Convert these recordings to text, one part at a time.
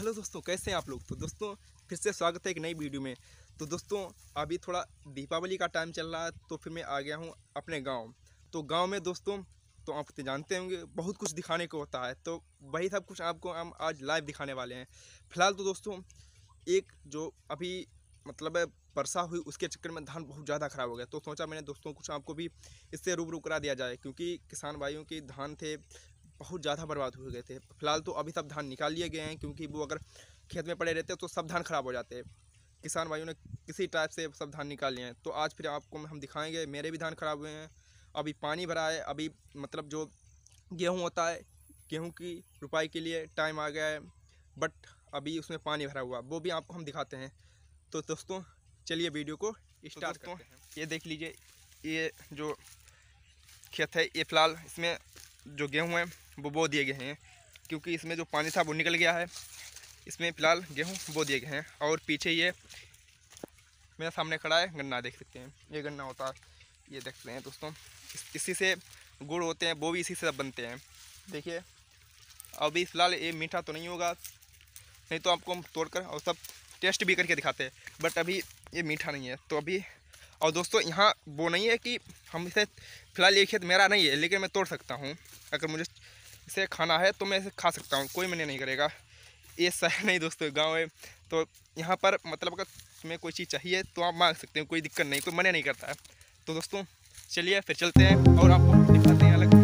Hello दोस्तों, कैसे हैं आप लोग। तो दोस्तों फिर से स्वागत है एक नई वीडियो में। तो दोस्तों अभी थोड़ा दीपावली का टाइम चल रहा है, तो फिर मैं आ गया हूँ अपने गांव। तो गांव में दोस्तों, तो आप तो जानते होंगे बहुत कुछ दिखाने को होता है, तो वही सब कुछ आपको हम आज लाइव दिखाने वाले हैं। फिलहाल तो दोस्तों एक जो अभी मतलब वर्षा हुई, उसके चक्कर में धान बहुत ज़्यादा ख़राब हो गया। तो सोचा मैंने दोस्तों कुछ आपको भी इससे रूबरू करा दिया जाए, क्योंकि किसान भाइयों के धान थे बहुत ज़्यादा बर्बाद हो गए थे। फिलहाल तो अभी सब धान निकाल लिए गए हैं, क्योंकि वो अगर खेत में पड़े रहते तो सब धान खराब हो जाते। किसान भाइयों ने किसी टाइप से सब धान निकाल लिए हैं। तो आज फिर आपको हम दिखाएंगे, मेरे भी धान खराब हुए हैं। अभी पानी भरा है, अभी मतलब जो गेहूँ होता है, गेहूँ की रुपाई के लिए टाइम आ गया है, बट अभी उसमें पानी भरा हुआ, वो भी आपको हम दिखाते हैं। तो दोस्तों चलिए वीडियो को स्टार्ट करते हैं। ये देख लीजिए, ये जो खेत है, ये फिलहाल इसमें जो गेहूँ है वो बो दिए गए हैं, क्योंकि इसमें जो पानी था वो निकल गया है। इसमें फ़िलहाल गेहूँ बो दिए गए हैं। और पीछे ये मेरे सामने खड़ा है गन्ना, देख सकते हैं ये गन्ना होता है, ये देख सकते हैं दोस्तों। इसी से गुड़ होते हैं, वो भी इसी से सब बनते हैं। देखिए अभी फ़िलहाल ये मीठा तो नहीं होगा, नहीं तो आपको हम तोड़कर और सब टेस्ट भी करके दिखाते हैं, बट अभी ये मीठा नहीं है। तो अभी और दोस्तों यहाँ वो नहीं है कि हम इसे, फ़िलहाल ये खेत मेरा नहीं है, लेकिन मैं तोड़ सकता हूँ। अगर मुझे इसे खाना है तो मैं इसे खा सकता हूँ, कोई मना नहीं करेगा। ये शहर नहीं दोस्तों, गांव है। तो यहाँ पर मतलब अगर तुम्हें कोई चीज़ चाहिए तो आप मांग सकते हो, कोई दिक्कत नहीं, कोई मना नहीं करता है। तो दोस्तों चलिए फिर चलते हैं और आपको दिखाते हैं अलग।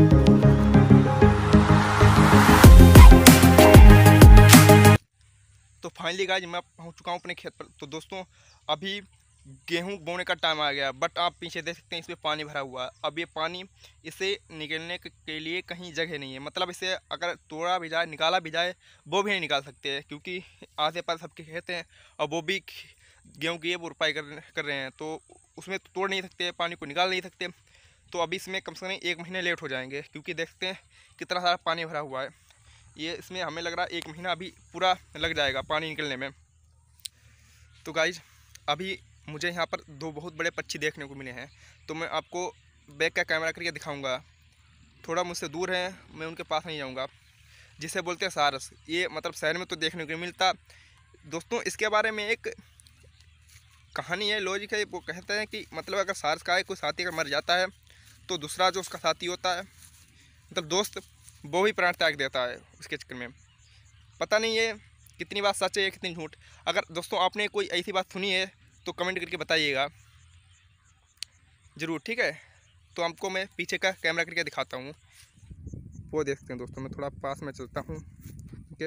तो फाइनली गाइस मैं पहुँच चुका हूँ अपने खेत पर। तो दोस्तों अभी गेहूं बोने का टाइम आ गया, बट आप पीछे देख सकते हैं इसमें पानी भरा हुआ है। अब ये पानी, इसे निकलने के लिए कहीं जगह नहीं है, मतलब इसे अगर तोड़ा भी जाए, निकाला भी जाए, वो भी नहीं निकाल सकते हैं, क्योंकि आस पास सबके खेत हैं और वो भी गेहूं की ये भरपाई कर रहे हैं। तो उसमें तो तोड़ नहीं सकते, पानी को निकाल नहीं सकते। तो अभी इसमें कम से कम 1 महीने लेट हो जाएंगे, क्योंकि देखते हैं कितना सारा पानी भरा हुआ है। ये इसमें हमें लग रहा है 1 महीना अभी पूरा लग जाएगा पानी निकलने में। तो गाइज अभी मुझे यहाँ पर 2 बहुत बड़े पक्षी देखने को मिले हैं, तो मैं आपको बैक का कैमरा करके दिखाऊंगा। थोड़ा मुझसे दूर है, मैं उनके पास नहीं जाऊँगा। जिसे बोलते हैं सारस, ये मतलब शहर में तो देखने को नहीं मिलता। दोस्तों इसके बारे में एक कहानी है, लॉजिक है। वो कहते हैं कि मतलब अगर सारस का कोई साथी अगर मर जाता है, तो दूसरा जो उसका साथी होता है, मतलब दोस्त, वो भी प्राण त्याग देता है उसके चक्कर में। पता नहीं ये कितनी बात सच है या कितनी झूठ। अगर दोस्तों आपने कोई ऐसी बात सुनी है तो कमेंट करके बताइएगा ज़रूर, ठीक है। तो आपको मैं पीछे का कैमरा करके दिखाता हूँ, वो देखते हैं दोस्तों। मैं थोड़ा पास में चलता हूँ, ठीक है।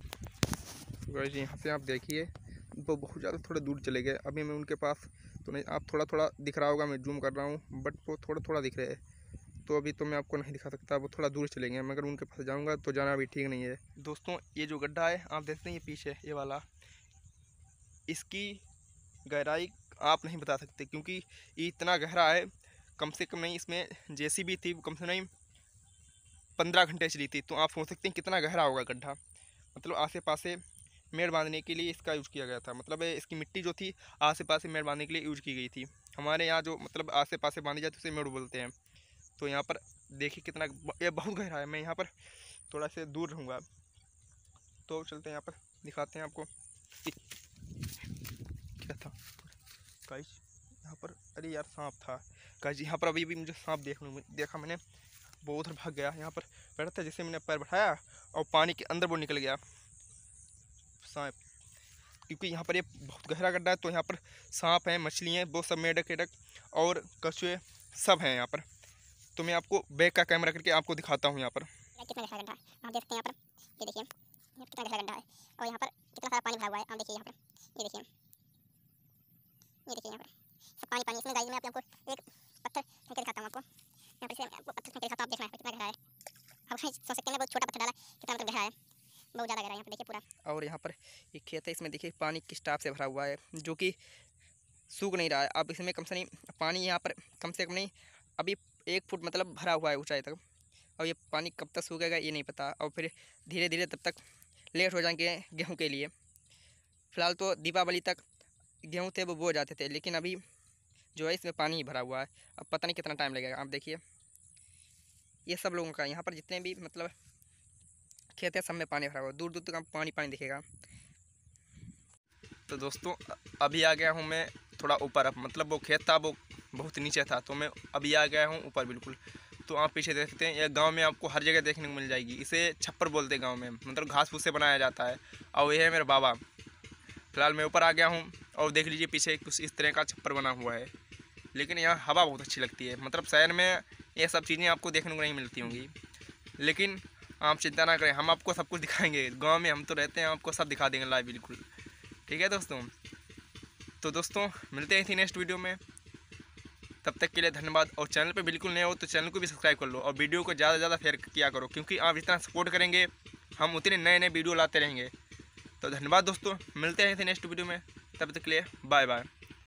तो गाइस यहाँ से आप देखिए, वो बहुत ज़्यादा थोड़ा दूर चले गए। अभी मैं उनके पास तो नहीं, आप थोड़ा थोड़ा दिख रहा होगा, मैं जूम कर रहा हूँ, बट वो थोड़ा थोड़ा दिख रहे हैं। तो अभी तो मैं आपको नहीं दिखा सकता, वो थोड़ा दूर चले गए। मगर उनके पास जाऊँगा तो जाना भी ठीक नहीं है। दोस्तों ये जो गड्ढा है आप देखते हैं, ये पीछे ये वाला, इसकी गहराई आप नहीं बता सकते, क्योंकि ये इतना गहरा है। कम से कम नहीं, इसमें जेसीबी थी, कम से नहीं 15 घंटे चली थी। तो आप सोच सकते हैं कितना गहरा होगा गड्ढा। मतलब आसे पासे मेड़ बांधने के लिए इसका यूज़ किया गया था, मतलब इसकी मिट्टी जो थी आसे पासे मेड़ बांधने के लिए यूज़ की गई थी। हमारे यहाँ जो मतलब आसे पासे बांधी जाती है उसे मेड़ बोलते हैं। तो यहाँ पर देखिए कितना, ये बहुत गहरा है। मैं यहाँ पर थोड़ा से दूर रहूँगा, तो चलते हैं यहाँ पर दिखाते हैं आपको क्या था। गाइस यहाँ पर, अरे यार सांप था। गाइस यहाँ पर अभी भी मुझे सांप देखा मैंने, वो उधर भाग गया। यहाँ पर बैठा था, जैसे मैंने पैर बैठाया और पानी के अंदर वो निकल गया सांप, क्योंकि यहाँ पर ये बहुत गहरा गड्ढा है। तो यहाँ पर सांप हैं, मछली हैं, वो सब मेढक एडक और कछुए सब हैं यहाँ पर। तो मैं आपको बैक का कैमरा करके आपको दिखाता हूँ यहाँ पर कितना गहरा गड्ढा है। आप देखते हैं यहाँ पर, ये देखिए यहाँ कितना गहरा गड्ढा है, और यहाँ पर कितना सारा पानी भरा हुआ है। आप देखिए यहाँ पर, ये देखिए यहाँ पर सब पानी पानी। इसमें गाइस मैं आपको एक पत्थर फेंक के दिखाता हूँ आपको। यहाँ पर से मैं आपको पत्थर फेंक के दिखाता हूँ, आप देखना है कितना गहरा है। अब सोच सकते हैं बहुत छोटा पत्थर डाला, कितना मतलब गहरा है, बहुत ज़्यादा गहरा है। यहाँ पर देखिए पूरा। और यहाँ पर एक खेत है, इसमें देखिए पानी किस टाइप से भरा हुआ है, जो कि सूख नहीं रहा है। अब इसमें कम से नहीं पानी यहाँ पर कम से कम नहीं अभी 1 फुट मतलब भरा हुआ है ऊंचाई तक। और ये पानी कब तक सूखेगा ये नहीं पता, और फिर धीरे धीरे तब तक लेट हो जाएंगे गेहूँ के लिए। फ़िलहाल तो दीपावली तक गेहूँ थे वो बो जाते थे, लेकिन अभी जो है इसमें पानी ही भरा हुआ है। अब पता नहीं कितना टाइम लगेगा। आप देखिए ये सब लोगों का, यहाँ पर जितने भी मतलब खेत है, सब में पानी भरा हुआ, दूर दूर तक आपको पानी पानी दिखेगा। तो दोस्तों अभी आ गया हूँ मैं थोड़ा ऊपर, अब मतलब वो खेत था वो बहुत नीचे था, तो मैं अभी आ गया हूँ ऊपर बिल्कुल। तो आप पीछे देख सकते हैं, यह गांव में आपको हर जगह देखने को मिल जाएगी। इसे छप्पर बोलते हैं गांव में, मतलब घास फूस से बनाया जाता है। और यह है मेरे बाबा। फिलहाल मैं ऊपर आ गया हूँ और देख लीजिए पीछे कुछ इस तरह का छप्पर बना हुआ है। लेकिन यहाँ हवा बहुत अच्छी लगती है, मतलब शहर में ये सब चीज़ें आपको देखने को नहीं मिलती होंगी। लेकिन आप चिंता ना करें, हम आपको सब कुछ दिखाएंगे। गाँव में हम तो रहते हैं, आपको सब दिखा देंगे लाइव बिल्कुल। ठीक है दोस्तों, तो दोस्तों मिलते हैं इसी नेक्स्ट वीडियो में। तब तक के लिए धन्यवाद। और चैनल पे बिल्कुल नए हो तो चैनल को भी सब्सक्राइब कर लो और वीडियो को ज़्यादा से ज़्यादा शेयर किया करो, क्योंकि आप जितना सपोर्ट करेंगे हम उतने नए नए वीडियो लाते रहेंगे। तो धन्यवाद दोस्तों, मिलते हैं इसी नेक्स्ट वीडियो में। तब तक के लिए बाय बाय।